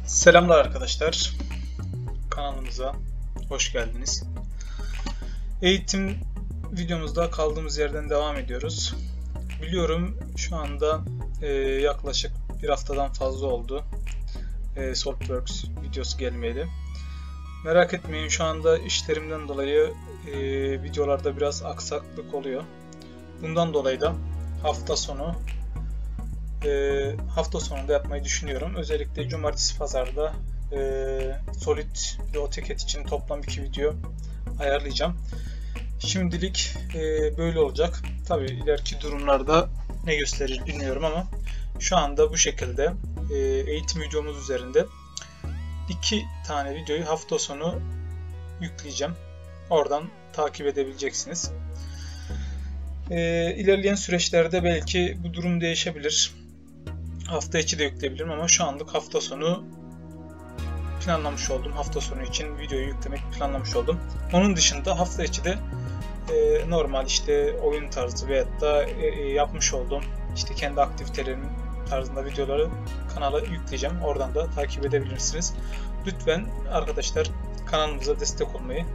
Selamlar arkadaşlar, kanalımıza hoş geldiniz. Eğitim videomuzda kaldığımız yerden devam ediyoruz. Biliyorum şu anda yaklaşık bir haftadan fazla oldu SolidWorks videosu gelmeyeli. Merak etmeyin, şu anda işlerimden dolayı videolarda biraz aksaklık oluyor. Bundan dolayı da hafta sonunda yapmayı düşünüyorum. Özellikle cumartesi pazarda Solid ve AutoCAD için toplam 2 video ayarlayacağım. Şimdilik böyle olacak. Tabii ileriki durumlarda ne gösterir bilmiyorum ama şu anda bu şekilde eğitim videomuz üzerinde 2 tane videoyu hafta sonu yükleyeceğim. Oradan takip edebileceksiniz. İlerleyen süreçlerde belki bu durum değişebilir. Hafta içi de yükleyebilirim ama şu anlık hafta sonu planlamış oldum. Hafta sonu için videoyu yüklemek planlamış oldum. Onun dışında hafta içi de normal işte oyun tarzı veyahut da yapmış olduğum işte kendi aktivitelerim tarzında videoları kanala yükleyeceğim. Oradan da takip edebilirsiniz. Lütfen arkadaşlar kanalımıza destek olmayı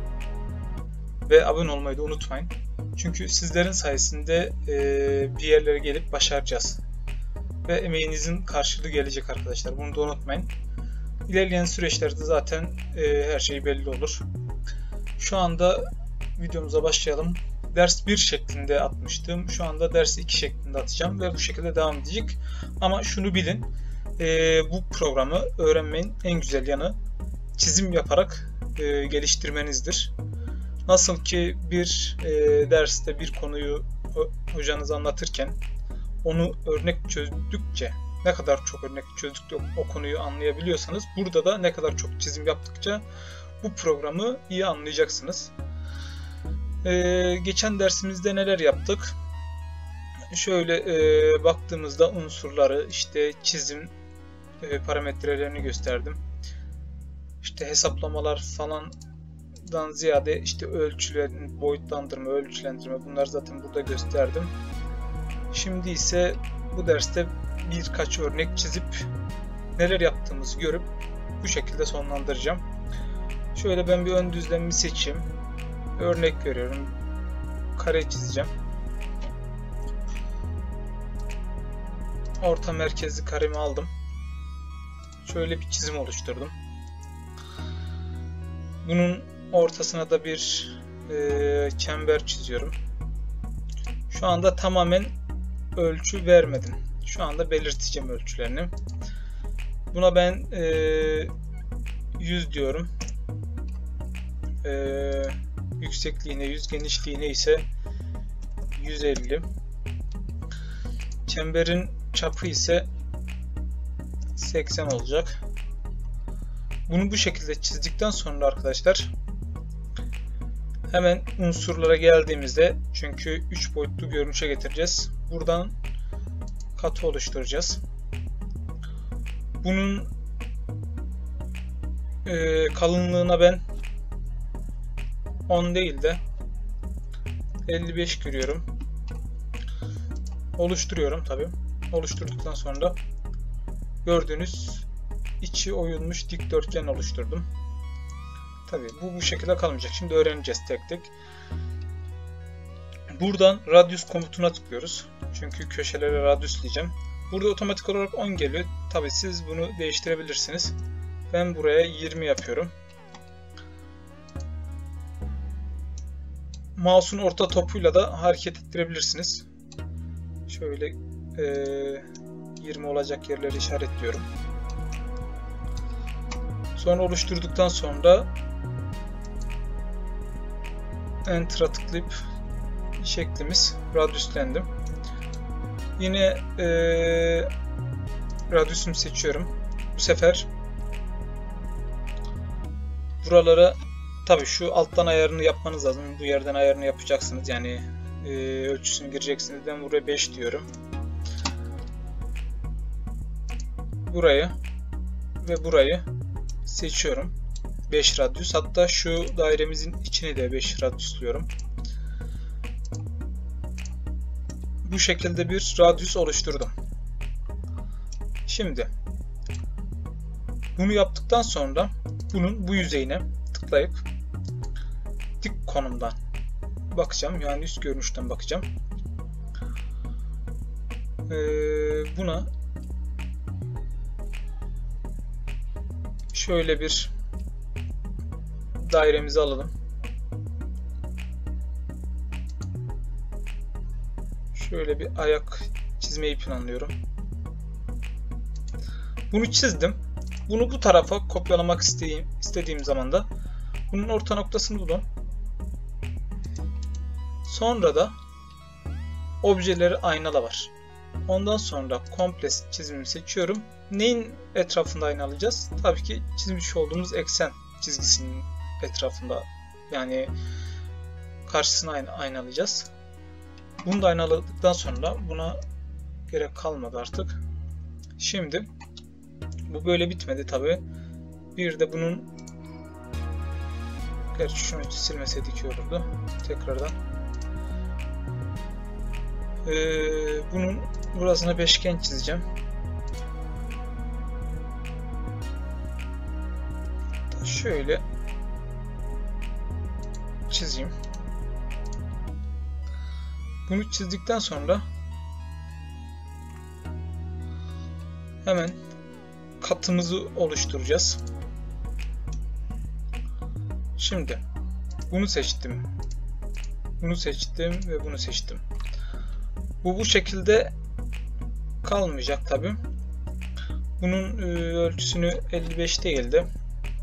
ve abone olmayı da unutmayın. Çünkü sizlerin sayesinde bir yerlere gelip başaracağız. Ve emeğinizin karşılığı gelecek arkadaşlar. Bunu da unutmayın. İlerleyen süreçlerde zaten her şey belli olur. Şu anda videomuza başlayalım. Ders 1 şeklinde atmıştım. Şu anda ders 2 şeklinde atacağım ve bu şekilde devam edecek. Ama şunu bilin. Bu programı öğrenmenin en güzel yanı çizim yaparak geliştirmenizdir. Nasıl ki bir derste bir konuyu hocanız anlatırken onu örnek çözdükçe, ne kadar çok örnek çözdükçe o konuyu anlayabiliyorsanız, burada da ne kadar çok çizim yaptıkça bu programı iyi anlayacaksınız. Geçen dersimizde neler yaptık? Şöyle baktığımızda unsurları, işte çizim parametrelerini gösterdim. İşte hesaplamalar falandan ziyade işte ölçüler, boyutlandırma, ölçülendirme, bunları zaten burada gösterdim. Şimdi ise bu derste birkaç örnek çizip neler yaptığımızı görüp bu şekilde sonlandıracağım. Şöyle ben bir ön düzlemimi seçeyim. Örnek veriyorum. Kare çizeceğim. Orta merkezli karemi aldım. Şöyle bir çizim oluşturdum. Bunun ortasına da bir çember çiziyorum. Şu anda tamamen ölçü vermedim. Şu anda belirteceğim ölçülerini. Buna ben 100 diyorum. Yüksekliğine 100, genişliğine ise 150. Çemberin çapı ise 80 olacak. Bunu bu şekilde çizdikten sonra arkadaşlar hemen unsurlara geldiğimizde, çünkü 3 boyutlu görünüşe getireceğiz. Buradan katı oluşturacağız. Bunun kalınlığına ben 10 değil de 55 görüyorum. Oluşturuyorum tabi. Oluşturduktan sonra gördüğünüz içi oyulmuş dikdörtgen oluşturdum. Tabi bu şekilde kalmayacak. Şimdi öğreneceğiz tek tek. Buradan radius komutuna tıklıyoruz. Çünkü köşelere radius diyeceğim. Burada otomatik olarak 10 geliyor. Tabi siz bunu değiştirebilirsiniz. Ben buraya 20 yapıyorum. Mouse'un orta topuyla da hareket ettirebilirsiniz. Şöyle 20 olacak yerleri işaretliyorum. Sonra oluşturduktan sonra Enter'a tıklayıp şeklimiz radiuslendim. Yine radiusumu seçiyorum. Bu sefer buralara tabi şu alttan ayarını yapmanız lazım. Bu yerden ayarını yapacaksınız. Yani ölçüsünü gireceksiniz. Ben buraya 5 diyorum. Burayı ve burayı seçiyorum. 5 radius. Hatta şu dairemizin içini de 5 radiusluyorum. Bu şekilde bir radius oluşturdum. Şimdi Bunu yaptıktan sonra bunun bu yüzeyine tıklayıp dik konumdan bakacağım. Yani üst görünüşten bakacağım. Buna şöyle bir dairemizi alalım. Şöyle bir ayak çizmeyi planlıyorum. Bunu çizdim. Bunu bu tarafa kopyalamak istediğim zaman da bunun orta noktasını bulun. Sonra da objeleri aynala var. Ondan sonra komple çizimimi seçiyorum. Neyin etrafında aynalayacağız? Tabii ki çizmiş olduğumuz eksen çizgisinin etrafında, yani karşısına aynalayacağız. Bunu da aynaladıktan sonra buna gerek kalmadı artık. Şimdi bu böyle bitmedi tabii. Bir de bunun, gerçi şunu silmeseydik iyi olurdu. Tekrardan. Bunun burasına beşgen çizeceğim. Şöyle çizeyim. Bunu çizdikten sonra hemen katımızı oluşturacağız. Şimdi bunu seçtim. Bunu seçtim ve bunu seçtim. Bu şekilde kalmayacak tabii. Bunun ölçüsünü 55 değil de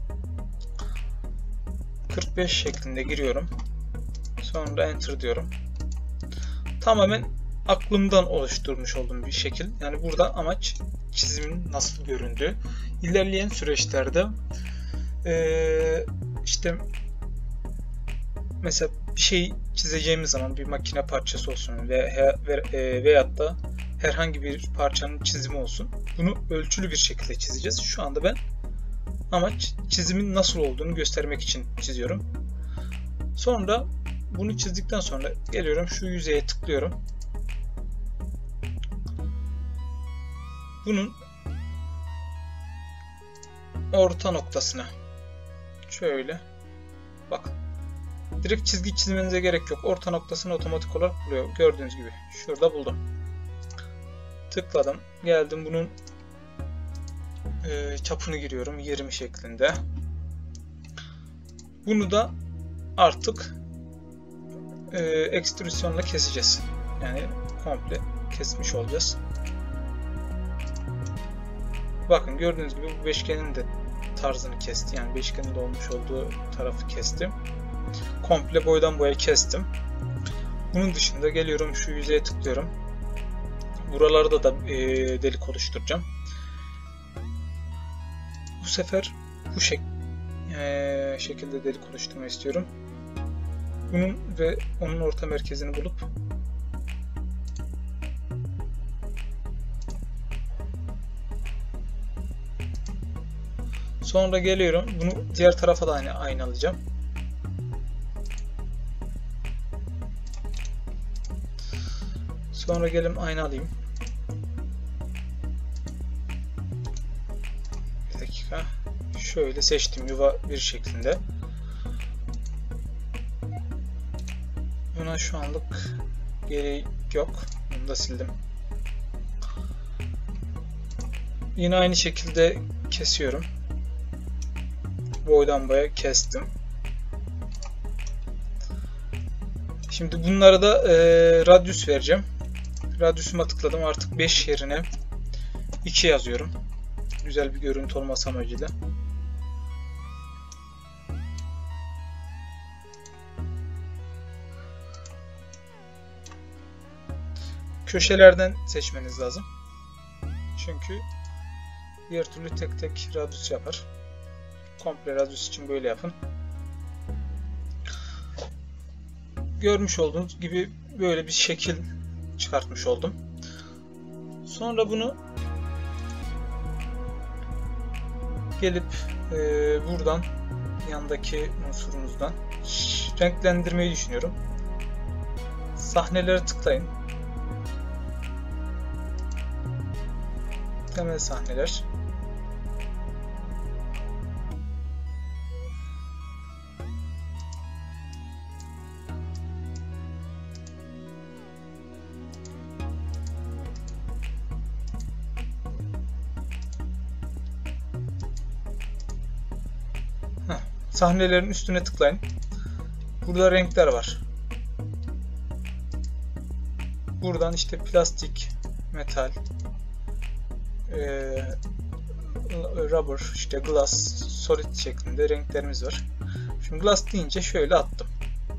45 şeklinde giriyorum. Sonra enter diyorum. Tamamen aklımdan oluşturmuş olduğum bir şekil. Yani burada amaç çizimin nasıl göründüğü. İlerleyen süreçlerde işte mesela bir şey çizeceğimiz zaman, bir makine parçası olsun veyahut da herhangi bir parçanın çizimi olsun, bunu ölçülü bir şekilde çizeceğiz. Şu anda ben amaç çizimin nasıl olduğunu göstermek için çiziyorum. Sonra bunu çizdikten sonra geliyorum, şu yüzeye tıklıyorum. Bunun orta noktasına şöyle bakın. Direkt çizgi çizmenize gerek yok. Orta noktasını otomatik olarak buluyor. Gördüğünüz gibi. Şurada buldum. Tıkladım. Geldim, bunun çapını giriyorum. 20 şeklinde. Bunu da artık ekstrüsyonla keseceğiz. Yani komple kesmiş olacağız. Bakın gördüğünüz gibi bu beşgenin de tarzını kesti. Yani beşgenin de olmuş olduğu tarafı kestim. Komple boydan boya kestim. Bunun dışında geliyorum, şu yüzeye tıklıyorum. Buralarda da delik oluşturacağım. Bu sefer bu şekilde delik oluşturmayı istiyorum. Bunun ve onun orta merkezini bulup sonra geliyorum, bunu diğer tarafa da aynalayacağım. Sonra gelin ayna alayım. Bir dakika. Şöyle seçtim, yuva bir şeklinde. Buna şu anlık gerek yok. Bunu da sildim. Yine aynı şekilde kesiyorum. Boydan boya kestim. Şimdi bunlara da radyüs vereceğim. Radyüsüme tıkladım. Artık 5 yerine 2 yazıyorum. Güzel bir görüntü olması amacıyla. Köşelerden seçmeniz lazım. Çünkü diğer türlü tek tek radyüs yapar. Komple radyüs için böyle yapın. Görmüş olduğunuz gibi böyle bir şekil çıkartmış oldum. Sonra bunu gelip buradan yandaki unsurumuzdan renklendirmeyi düşünüyorum. Sahnelere tıklayın. Temel sahneler. Sahnelerin üstüne tıklayın. Burada renkler var. Buradan işte plastik, metal, rubber, işte glass, solid şeklinde renklerimiz var. Şimdi glass deyince şöyle attım.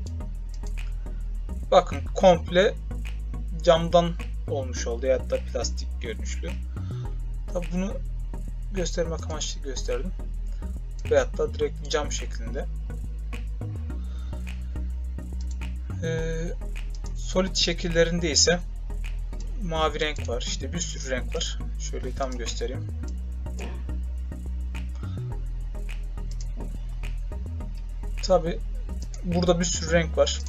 Bakın komple camdan olmuş oldu ya da plastik görünüşlü. Tabi bunu göstermek amaçlı gösterdim. Veyahut da direkt cam şeklinde. Solid şekillerinde ise mavi renk var. İşte bir sürü renk var. Şöyle tam göstereyim. Tabi burada bir sürü renk var.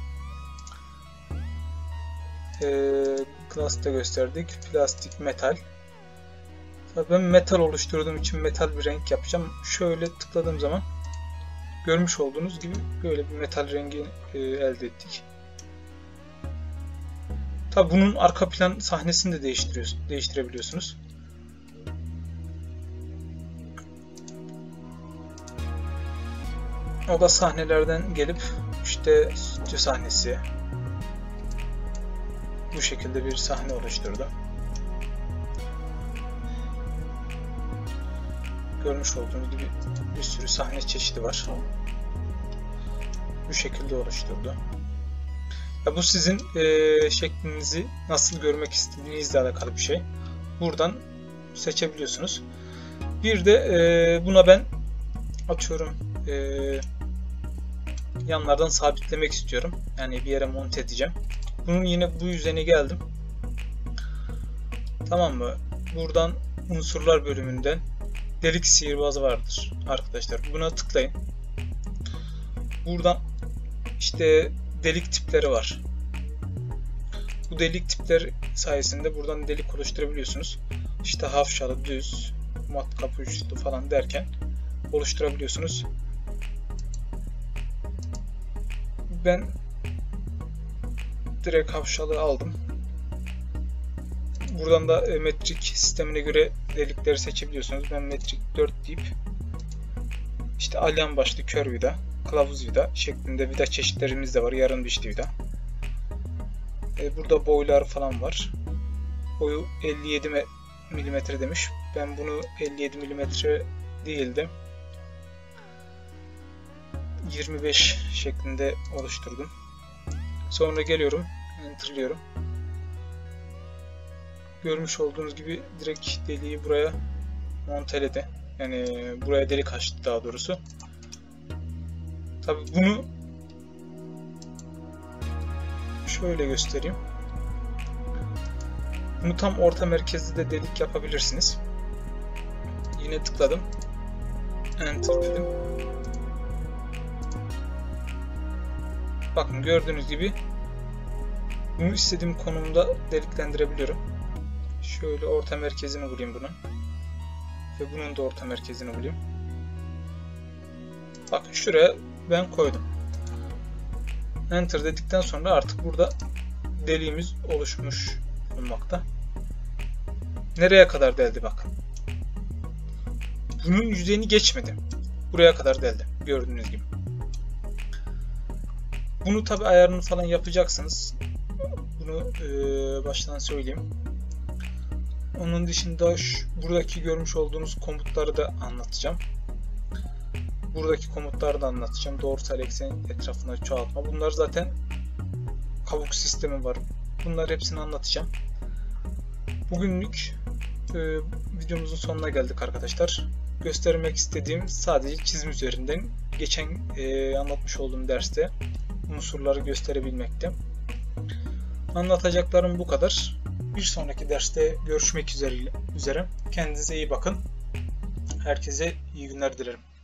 Glass'ta gösterdik. Plastik, metal. Tabii ben metal oluşturduğum için metal bir renk yapacağım. Şöyle tıkladığım zaman görmüş olduğunuz gibi böyle bir metal rengi elde ettik. Tabii bunun arka plan sahnesini de değiştirebiliyorsunuz. O da sahnelerden gelip işte stüdyo sahnesi, bu şekilde bir sahne oluşturdu. Görmüş olduğunuz gibi bir sürü sahne çeşidi var. Bu şekilde oluşturdu. Ya bu sizin şeklinizi nasıl görmek istediğinizle alakalı bir şey. Buradan seçebiliyorsunuz. Bir de buna ben atıyorum yanlardan sabitlemek istiyorum. Yani bir yere monte edeceğim. Bunun yine bu yüzeyine geldim. Tamam mı? Buradan unsurlar bölümünden delik sihirbazı vardır arkadaşlar. Buna tıklayın. Buradan işte delik tipleri var. Bu delik tipleri sayesinde buradan delik oluşturabiliyorsunuz. İşte hafşalı, düz, matkap uçlu falan derken oluşturabiliyorsunuz. Ben direkt hafşalı aldım. Buradan da metrik sistemine göre delikleri seçebiliyorsunuz. Ben metrik 4 deyip işte alyan başlı kör vida, kılavuz vida şeklinde vida çeşitlerimiz de var. Yarım dişli vida. Burada boylar falan var. Boyu 57 mm demiş. Ben bunu 57 mm değildi 25 şeklinde oluşturdum. Sonra geliyorum, enter'lıyorum. Görmüş olduğunuz gibi direkt deliği buraya monteledi. Yani buraya delik açtı daha doğrusu. Tabi bunu şöyle göstereyim. Bunu tam orta merkezde de delik yapabilirsiniz. Yine tıkladım. Enter dedim. Bakın gördüğünüz gibi bunu istediğim konumda deliklendirebiliyorum. Şöyle orta merkezini bulayım bunun. Ve bunun da orta merkezini bulayım. Bakın şuraya ben koydum. Enter dedikten sonra artık burada deliğimiz oluşmuş bulunmakta. Nereye kadar deldi bakın. Bunun yüzeyini geçmedi. Buraya kadar deldi. Gördüğünüz gibi. Bunu tabi ayarını falan yapacaksınız. Bunu baştan söyleyeyim. Onun dışında buradaki görmüş olduğunuz komutları da anlatacağım. Buradaki komutları da anlatacağım. Doğrusal eksen etrafına çoğaltma. Bunlar zaten kabuk sistemi var. Bunlar hepsini anlatacağım. Bugünlük videomuzun sonuna geldik arkadaşlar. Göstermek istediğim sadece çizim üzerinden geçen anlatmış olduğum derste unsurları gösterebilmekte. Anlatacaklarım bu kadar. Bir sonraki derste görüşmek üzere. Kendinize iyi bakın. Herkese iyi günler dilerim.